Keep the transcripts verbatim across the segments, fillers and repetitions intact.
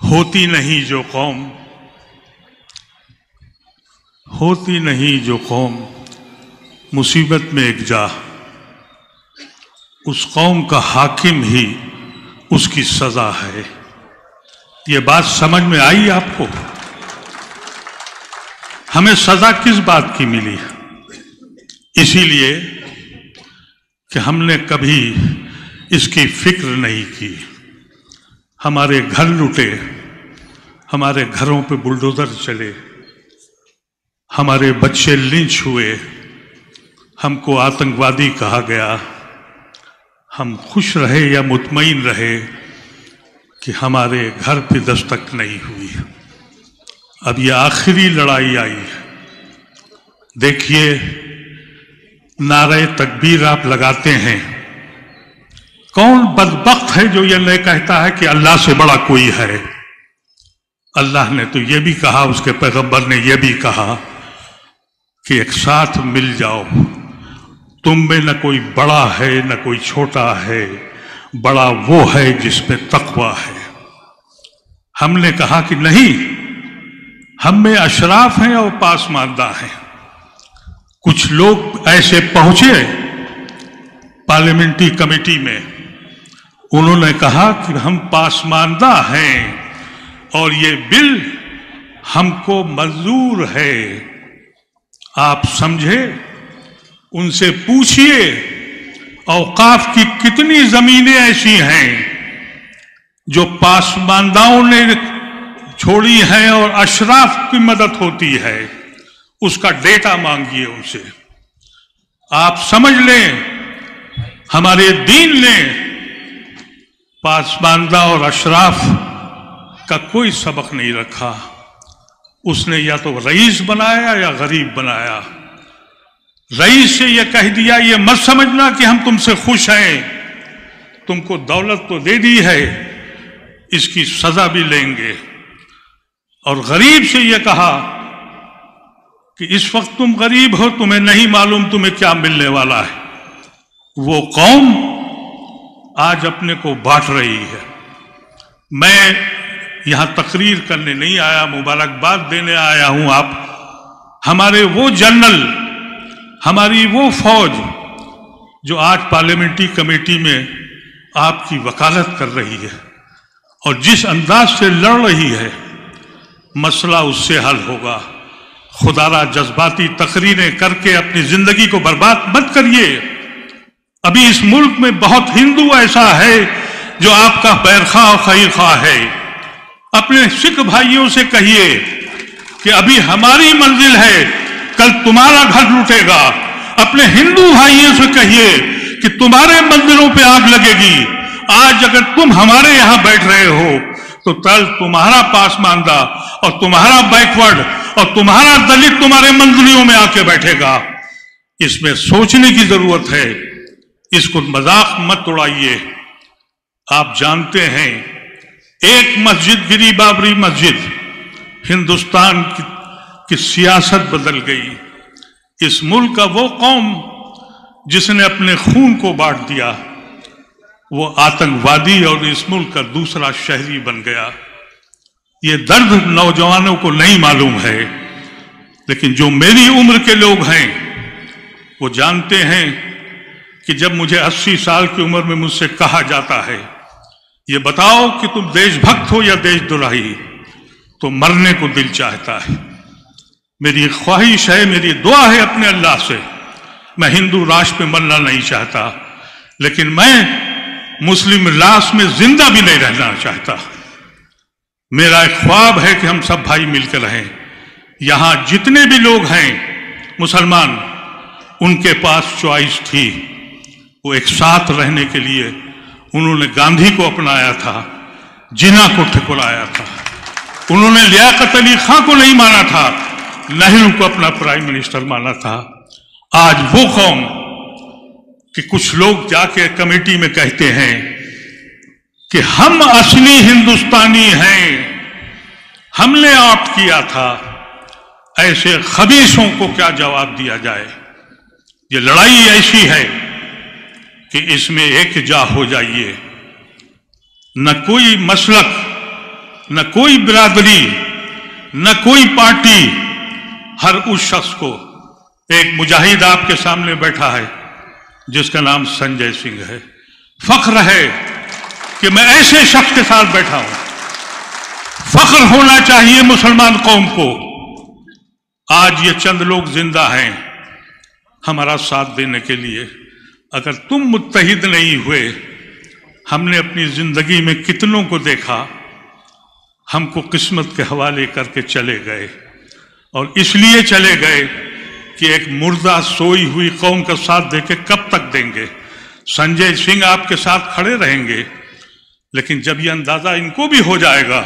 ہوتی نہیں جو قوم ہوتی نہیں جو قوم مصیبت میں ایک جا، اس قوم کا حاکم ہی اس کی سزا ہے۔ یہ بات سمجھ میں آئی آپ کو؟ ہمیں سزا کس بات کی ملی؟ اسی لیے کہ ہم نے کبھی اس کی فکر نہیں کی۔ ہمارے گھر لوٹے، ہمارے گھروں پہ بلڈوزر چلے، ہمارے بچے لنچ ہوئے، ہم کو آتنکوادی کہا گیا۔ ہم خوش رہے یا مطمئن رہے کہ ہمارے گھر پہ دستک نہیں ہوئی۔ اب یہ آخری لڑائی آئی ہے۔ دیکھیے، نعرہ تکبیر آپ لگاتے ہیں، کون بدبخت ہے جو یہ نہیں کہتا ہے کہ اللہ سے بڑا کوئی ہے؟ اللہ نے تو یہ بھی کہا، اس کے پیغمبر نے یہ بھی کہا کہ ایک ساتھ مل جاؤ، تم میں نہ کوئی بڑا ہے نہ کوئی چھوٹا ہے، بڑا وہ ہے جس میں تقویٰ ہے۔ ہم نے کہا کہ نہیں، ہم میں اشراف ہیں اور پاسماندہ ہیں۔ کچھ لوگ ایسے پہنچے پارلیمنٹری کمیٹی میں، انہوں نے کہا کہ ہم پاسماندہ ہیں اور یہ بل ہم کو منظور ہے۔ آپ سمجھے؟ ان سے پوچھئے اوقاف کی کتنی زمینیں ایسی ہیں جو پاسمانداؤں نے چھوڑی ہیں اور اشراف کی مدد ہوتی ہے، اس کا ڈیٹا مانگیے ان سے۔ آپ سمجھ لیں، ہمارے دین نے پاسماندہ اور اشراف کا کوئی سبق نہیں رکھا۔ اس نے یا تو رئیس بنایا یا غریب بنایا۔ رئیس سے یہ کہہ دیا، یہ مت سمجھنا کہ ہم تم سے خوش ہیں، تم کو دولت تو دے دی ہے، اس کی سزا بھی لیں گے۔ اور غریب سے یہ کہا کہ اس وقت تم غریب ہو، تمہیں نہیں معلوم تمہیں کیا ملنے والا ہے۔ وہ قوم آج اپنے کو بانٹ رہی ہے۔ میں یہاں تقریر کرنے نہیں آیا، مبارکباد دینے آیا ہوں۔ آپ ہمارے وہ جنرل، ہماری وہ فوج جو آج پارلیمنٹری کمیٹی میں آپ کی وکالت کر رہی ہے اور جس انداز سے لڑ رہی ہے، مسئلہ اس سے حل ہوگا۔ خدا را جذباتی تقریریں کر کے اپنی زندگی کو برباد مت کریے۔ ابھی اس ملک میں بہت ہندو ایسا ہے جو آپ کا خیرخواہ اور خیرخواہ ہے۔ اپنے سکھ بھائیوں سے کہیے کہ ابھی ہماری منزل ہے، کل تمہارا گھر لوٹے گا۔ اپنے ہندو بھائیوں سے کہیے کہ تمہارے مندروں پہ آگ لگے گی۔ آج اگر تم ہمارے یہاں بیٹھ رہے ہو تو کل تمہارا پاسماندہ اور تمہارا بیکورڈ اور تمہارا دلت تمہارے مندروں میں آ کے بیٹھے گا۔ اس میں سوچنے کی ضرورت ہے، اس کو مذاق مت اڑائیے۔ آپ جانتے ہیں، ایک مسجد گری، بابری مسجد، ہندوستان کی, کی سیاست بدل گئی۔ اس ملک کا وہ قوم جس نے اپنے خون کو بانٹ دیا، وہ آتنکوادی اور اس ملک کا دوسرا شہری بن گیا۔ یہ درد نوجوانوں کو نہیں معلوم ہے، لیکن جو میری عمر کے لوگ ہیں وہ جانتے ہیں کہ جب مجھے اسی سال کی عمر میں مجھ سے کہا جاتا ہے یہ بتاؤ کہ تم دیش بھکت ہو یا دیش دراہی، تو مرنے کو دل چاہتا ہے۔ میری خواہش ہے، میری دعا ہے اپنے اللہ سے، میں ہندو راج پہ مرنا نہیں چاہتا، لیکن میں مسلم لاش میں زندہ بھی نہیں رہنا چاہتا۔ میرا ایک خواب ہے کہ ہم سب بھائی مل کے رہیں۔ یہاں جتنے بھی لوگ ہیں مسلمان، ان کے پاس چوائس تھی، وہ ایک ساتھ رہنے کے لیے انہوں نے گاندھی کو اپنایا تھا، جناح کو ٹھکرایا تھا، انہوں نے لیاقت علی خان کو نہیں مانا تھا، نہرو کو اپنا پرائم منسٹر مانا تھا۔ آج وہ قوم کہ کچھ لوگ جا کے کمیٹی میں کہتے ہیں کہ ہم اصلی ہندوستانی ہیں، ہم نے آپٹ کیا تھا، ایسے خبیثوں کو کیا جواب دیا جائے؟ یہ لڑائی ایسی ہے کہ اس میں ایک جا ہو جائیے۔ نہ کوئی مسلک न कोई बिरादरी, न कोई पार्टी, हर उस शख्स को, एक मुजाहिद आपके सामने बैठा है जिसका नाम संजय सिंह है, फख्र है कि मैं ऐसे शख्स के साथ बैठा हूं। फख्र होना चाहिए मुसलमान कौम को। आज ये चंद लोग जिंदा हैं हमारा साथ देने के लिए। अगर तुम मुत्तहिद नहीं हुए, हमने अपनी जिंदगी में कितनों को देखा हमको किस्मत के हवाले करके चले गए, और इसलिए चले गए कि एक मुर्दा सोई हुई कौम का साथ देके कब तक देंगे। संजय सिंह आपके साथ खड़े रहेंगे, लेकिन जब ये अंदाजा इनको भी हो जाएगा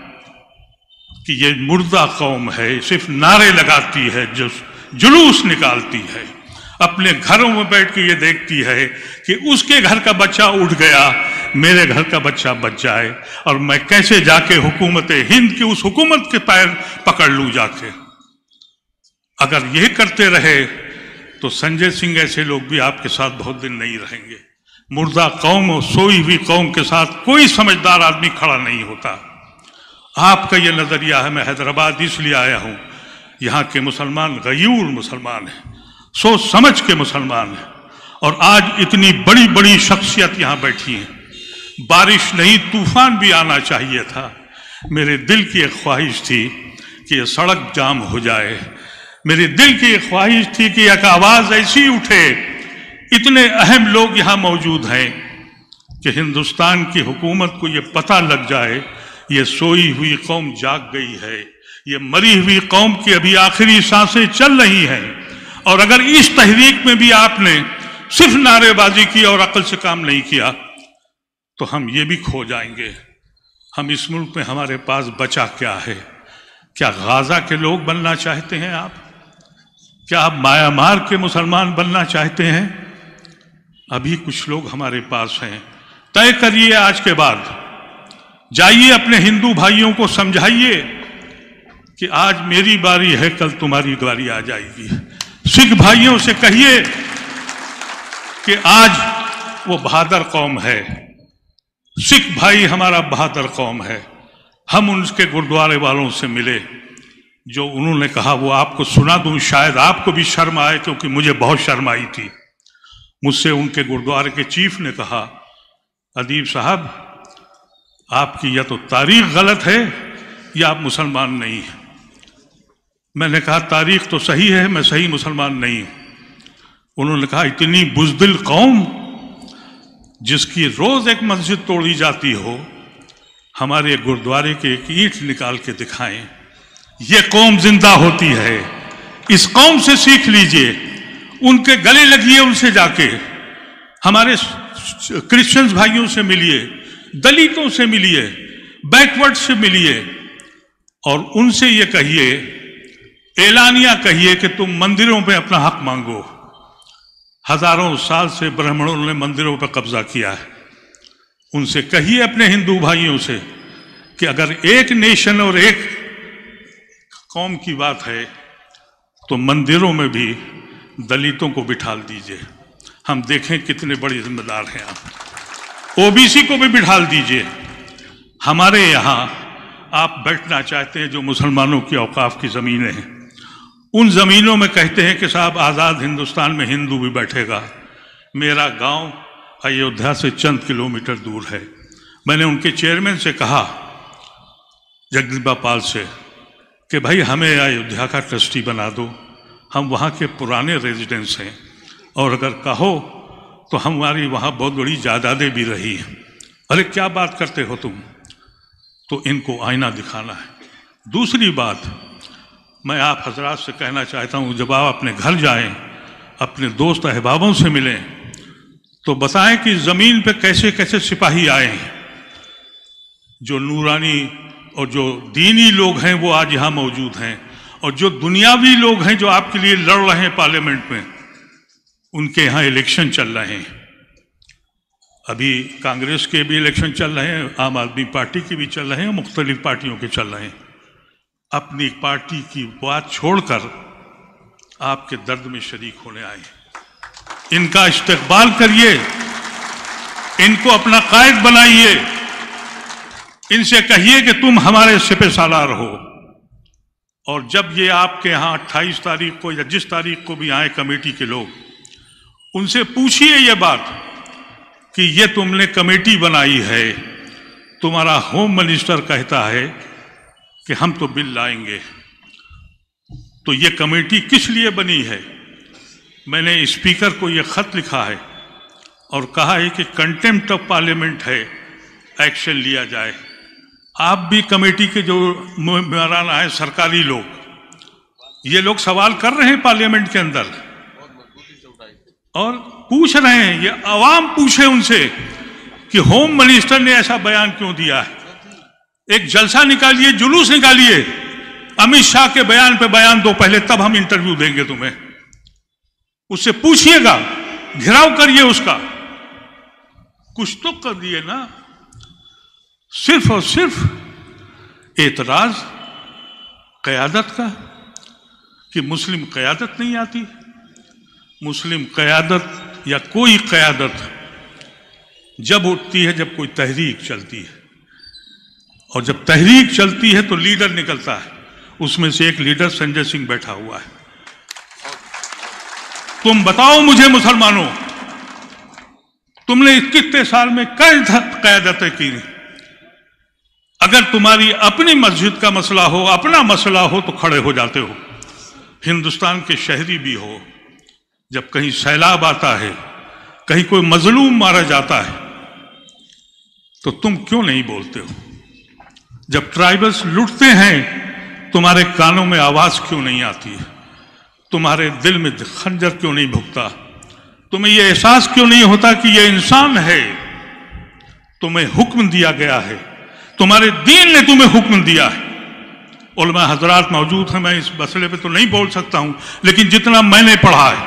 कि ये मुर्दा कौम है, सिर्फ नारे लगाती है, जो जुलूस निकालती है, अपने घरों में बैठ के ये देखती है कि उसके घर का बच्चा उठ गया, मेरे घर का बच्चा बच जाए, और मैं कैसे जाके हुकूमत हिंद की उस हुकूमत के पैर पकड़ लूं जाके। अगर ये करते रहे तो संजय सिंह ऐसे लोग भी आपके साथ बहुत दिन नहीं रहेंगे। मुर्दा कौम और सोई हुई कौम के साथ कोई समझदार आदमी खड़ा नहीं होता। आपका ये नजरिया है। मैं हैदराबाद इसलिए आया हूं, यहाँ के मुसलमान गयूर मुसलमान हैं, सोच समझ के मुसलमान हैं, और आज इतनी बड़ी बड़ी शख्सियत यहाँ बैठी हैं। बारिश नहीं, तूफान भी आना चाहिए था। मेरे दिल की एक ख्वाहिश थी कि ये सड़क जाम हो जाए। मेरे दिल की एक ख्वाहिश थी कि एक आवाज ऐसी उठे, इतने अहम लोग यहाँ मौजूद हैं कि हिंदुस्तान की हुकूमत को ये पता लग जाए ये सोई हुई कौम जाग गई है, ये मरी हुई कौम की अभी आखिरी सांसें चल रही हैं। और अगर इस तहरीक में भी आपने सिर्फ नारेबाजी की और अक्ल से काम नहीं किया तो हम ये भी खो जाएंगे। हम इस मुल्क में हमारे पास बचा क्या है? क्या गाजा के लोग बनना चाहते हैं आप? क्या आप म्यांमार के मुसलमान बनना चाहते हैं? अभी कुछ लोग हमारे पास हैं। तय करिए, आज के बाद जाइए अपने हिंदू भाइयों को समझाइए कि आज मेरी बारी है, कल तुम्हारी बारी आ जाएगी। सिख भाइयों से कहिए कि आज वो बहादुर कौम है, सिख भाई हमारा बहादुर कौम है। हम उनके गुरुद्वारे वालों से मिले, जो उन्होंने कहा वो आपको सुना दूं, शायद आपको भी शर्म आए, क्योंकि मुझे बहुत शर्म आई थी। मुझसे उनके गुरुद्वारे के चीफ ने कहा, अदीब साहब आपकी या तो तारीख गलत है या आप मुसलमान नहीं हैं। मैंने कहा तारीख तो सही है, मैं सही मुसलमान नहीं हूं। उन्होंने कहा इतनी बुज़दिल कौम जिसकी रोज एक मस्जिद तोड़ी जाती हो, हमारे गुरुद्वारे के एक ईंट निकाल के दिखाएं, ये कौम जिंदा होती है। इस कौम से सीख लीजिए, उनके गले लगिए, उनसे जाके हमारे क्रिश्चियंस भाइयों से मिलिए, दलितों से मिलिए, बैकवर्ड से मिलिए, और उनसे ये कहिए, एलानिया कहिए कि तुम मंदिरों पे अपना हक मांगो। हजारों साल से ब्राह्मणों ने मंदिरों पर कब्जा किया है। उनसे कहिए अपने हिंदू भाइयों से कि अगर एक नेशन और एक कौम की बात है तो मंदिरों में भी दलितों को बिठा दीजिए। हम देखें कितने बड़े जिम्मेदार हैं आप। ओबीसी को भी बिठा दीजिए। हमारे यहाँ आप बैठना चाहते हैं जो मुसलमानों की औकाफ की ज़मीनें हैं, उन ज़मीनों में कहते हैं कि साहब आज़ाद हिंदुस्तान में हिंदू भी बैठेगा। मेरा गांव अयोध्या से चंद किलोमीटर दूर है। मैंने उनके चेयरमैन से कहा, जगदीबा पाल से, कि भाई हमें अयोध्या का ट्रस्टी बना दो, हम वहाँ के पुराने रेजिडेंट्स हैं, और अगर कहो तो हमारी वहाँ बहुत बड़ी जायदादें भी रही हैं। अरे क्या बात करते हो तुम? तो इनको आईना दिखाना है। दूसरी बात, मैं आप हजरात से कहना चाहता हूँ, जब आप अपने घर जाएं, अपने दोस्त अहबाबों से मिलें, तो बताएं कि ज़मीन पे कैसे कैसे सिपाही आए हैं। जो नूरानी और जो दीनी लोग हैं वो आज यहाँ मौजूद हैं, और जो दुनियावी लोग हैं जो आपके लिए लड़ रहे हैं पार्लियामेंट में, उनके यहाँ इलेक्शन चल रहे हैं। अभी कांग्रेस के भी इलेक्शन चल रहे हैं, आम आदमी पार्टी के भी चल रहे हैं, मुख्तलिफ पार्टियों के चल रहे हैं। अपनी पार्टी की बात छोड़कर आपके दर्द में शरीक होने आए हैं। इनका इस्तकबाल करिए, इनको अपना कायद बनाइए। ان سے کہیے کہ تم ہمارے سپہ سالار ہو، اور جب یہ آپ کے ہاں اٹھائیس تاریخ کو یا جس تاریخ کو بھی آئے کمیٹی کے لوگ، ان سے پوچھیے یہ بات کہ یہ تم نے کمیٹی بنائی ہے، تمہارا ہوم منسٹر کہتا ہے کہ ہم تو بل لائیں گے، تو یہ کمیٹی کس لیے بنی ہے؟ میں نے اسپیکر کو یہ خط لکھا ہے اور کہا ہے کہ کنٹیمپٹ آف پارلیمنٹ ہے، ایکشن لیا جائے۔ آپ بھی کمیٹی کے جو ممبران ہیں سرکاری لوگ، یہ لوگ سوال کر رہے ہیں پارلیمنٹ کے اندر اور پوچھ رہے ہیں، یہ عوام پوچھے ان سے کہ ہوم منسٹر نے ایسا بیان کیوں دیا ہے۔ ایک جلسہ نکالیے، جلوس نکالیے، امت شاہ کے بیان پہ بیان دو پہلے، تب ہم انٹرویو دیں گے تمہیں۔ اس سے پوچھئے گا، گھراؤ کریے اس کا، کچھ تو کر دیے نا۔ صرف اور صرف اعتراض قیادت کا کہ مسلم قیادت نہیں آتی۔ مسلم قیادت یا کوئی قیادت جب اٹھتی ہے جب کوئی تحریک چلتی ہے، اور جب تحریک چلتی ہے تو لیڈر نکلتا ہے۔ اس میں سے ایک لیڈر سنجے سنگھ بیٹھا ہوا ہے۔ تم بتاؤ مجھے مسلمانوں، تم نے کتنے سال میں کئی قیادتیں کی؟ اگر تمہاری اپنی مسجد کا مسئلہ ہو، اپنا مسئلہ ہو تو کھڑے ہو جاتے ہو۔ ہندوستان کے شہری بھی ہو، جب کہیں سیلاب آتا ہے، کہیں کوئی مظلوم مارا جاتا ہے، تو تم کیوں نہیں بولتے ہو؟ جب ٹرائبلز لٹتے ہیں تمہارے کانوں میں آواز کیوں نہیں آتی ہے؟ تمہارے دل میں خنجر کیوں نہیں بھگتا؟ تمہیں یہ احساس کیوں نہیں ہوتا کہ یہ انسان ہے، تمہیں حکم دیا گیا ہے، تمہارے دین نے تمہیں حکم دیا ہے۔ علماء حضرات موجود ہیں، میں اس مسئلے پہ تو نہیں بول سکتا ہوں، لیکن جتنا میں نے پڑھا ہے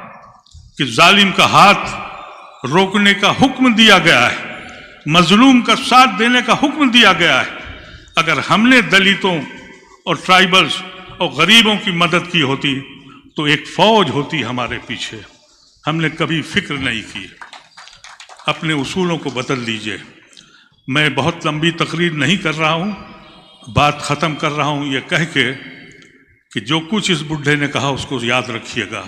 کہ ظالم کا ہاتھ روکنے کا حکم دیا گیا ہے، مظلوم کا ساتھ دینے کا حکم دیا گیا ہے۔ اگر ہم نے دلتوں اور ٹرائبلز اور غریبوں کی مدد کی ہوتی تو ایک فوج ہوتی ہمارے پیچھے۔ ہم نے کبھی فکر نہیں کی۔ اپنے اصولوں کو بدل لیجئے۔ میں بہت لمبی تقریر نہیں کر رہا ہوں، بات ختم کر رہا ہوں یہ کہہ کے کہ جو کچھ اس بڈھے نے کہا اس کو یاد رکھیے گا،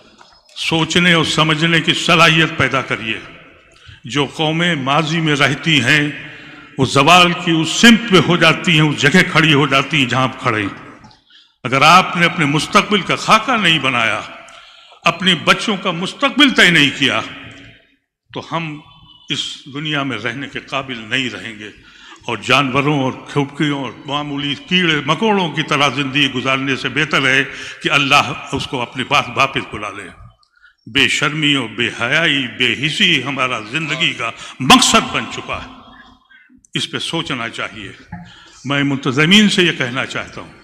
سوچنے اور سمجھنے کی صلاحیت پیدا کریے۔ جو قومیں ماضی میں رہتی ہیں وہ زوال کی اس سمت پہ ہو جاتی ہیں، اس جگہ کھڑی ہو جاتی ہیں جہاں آپ کھڑے ہیں۔ اگر آپ نے اپنے مستقبل کا خاکہ نہیں بنایا، اپنے بچوں کا مستقبل طے نہیں کیا، تو ہم اس دنیا میں رہنے کے قابل نہیں رہیں گے، اور جانوروں اور کھوپڑیوں اور معمولی کیڑے مکوڑوں کی طرح زندگی گزارنے سے بہتر ہے کہ اللہ اس کو اپنے پاس واپس بلا لے۔ بے شرمی اور بے حیائی، بے حسی ہمارا زندگی کا مقصد بن چکا ہے۔ اس پہ سوچنا چاہیے۔ میں منتظمین سے یہ کہنا چاہتا ہوں،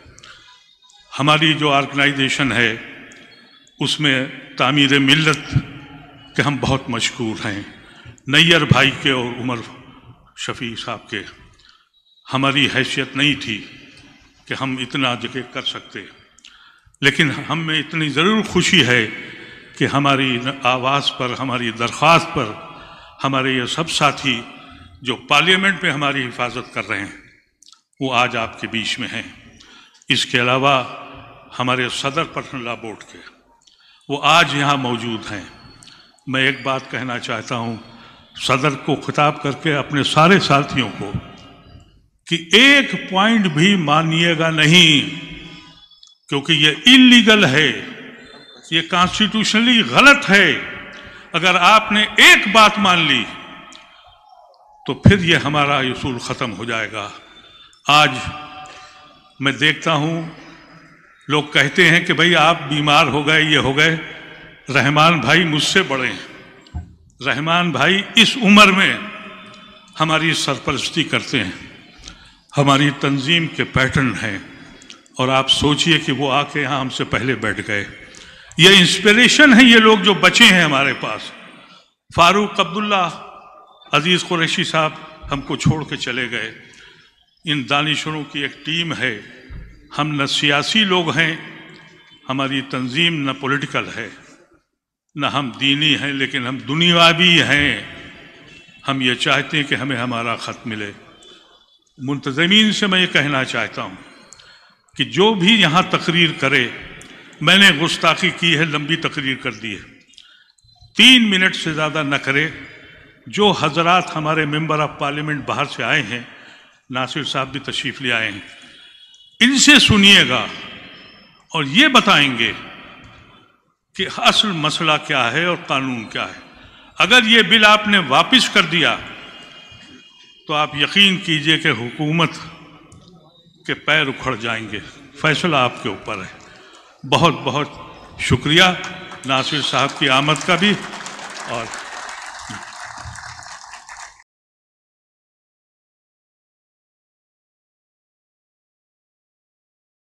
ہماری جو آرگنائزیشن ہے اس میں تعمیر ملت کے ہم بہت مشکور ہیں، نیئر بھائی کے اور عمر شفیع صاحب کے۔ ہماری حیثیت نہیں تھی کہ ہم اتنا جگہ کر سکتے، لیکن ہم میں اتنی ضرور خوشی ہے کہ ہماری آواز پر، ہماری درخواست پر ہمارے یہ سب ساتھی جو پارلیمنٹ میں ہماری حفاظت کر رہے ہیں وہ آج آپ کے بیچ میں ہیں۔ اس کے علاوہ ہمارے صدر پرسنل لا بورڈ کے وہ آج یہاں موجود ہیں۔ میں ایک بات کہنا چاہتا ہوں صدر کو خطاب کر کے اپنے سارے ساتھیوں کو کہ ایک پوائنٹ بھی مانیے گا نہیں، کیونکہ یہ انلیگل ہے، یہ کانسٹیٹیوشنلی غلط ہے۔ اگر آپ نے ایک بات مان لی تو پھر یہ ہمارا اصول ختم ہو جائے گا۔ آج میں دیکھتا ہوں لوگ کہتے ہیں کہ بھئی آپ بیمار ہو گئے، یہ ہو گئے۔ رحمان بھائی مجھ سے بڑے ہیں، رحمان بھائی اس عمر میں ہماری سرپرستی کرتے ہیں، ہماری تنظیم کے پیٹرن ہیں، اور آپ سوچئے کہ وہ آ کے یہاں ہم سے پہلے بیٹھ گئے۔ یہ انسپریشن ہے، یہ لوگ جو بچے ہیں ہمارے پاس۔ فاروق عبداللہ عزیز قریشی صاحب ہم کو چھوڑ کے چلے گئے۔ ان دانشوروں کی ایک ٹیم ہے۔ ہم نہ سیاسی لوگ ہیں، ہماری تنظیم نہ پولیٹیکل ہے، نہ ہم دینی ہیں، لیکن ہم دنیاوی ہیں۔ ہم یہ چاہتے ہیں کہ ہمیں ہمارا خط ملے۔ منتظمین سے میں یہ کہنا چاہتا ہوں کہ جو بھی یہاں تقریر کرے، میں نے گستاخی کی ہے، لمبی تقریر کر دی ہے، تین منٹ سے زیادہ نہ کرے۔ جو حضرات ہمارے ممبر آف پارلیمنٹ باہر سے آئے ہیں، ناصر صاحب بھی تشریف لے آئے ہیں، ان سے سنیے گا اور یہ بتائیں گے کہ اصل مسئلہ کیا ہے اور قانون کیا ہے۔ اگر یہ بل آپ نے واپس کر دیا تو آپ یقین کیجئے کہ حکومت کے پیر اکھڑ جائیں گے۔ فیصلہ آپ کے اوپر ہے۔ بہت بہت شکریہ ناصر صاحب کی آمد کا بھی، اور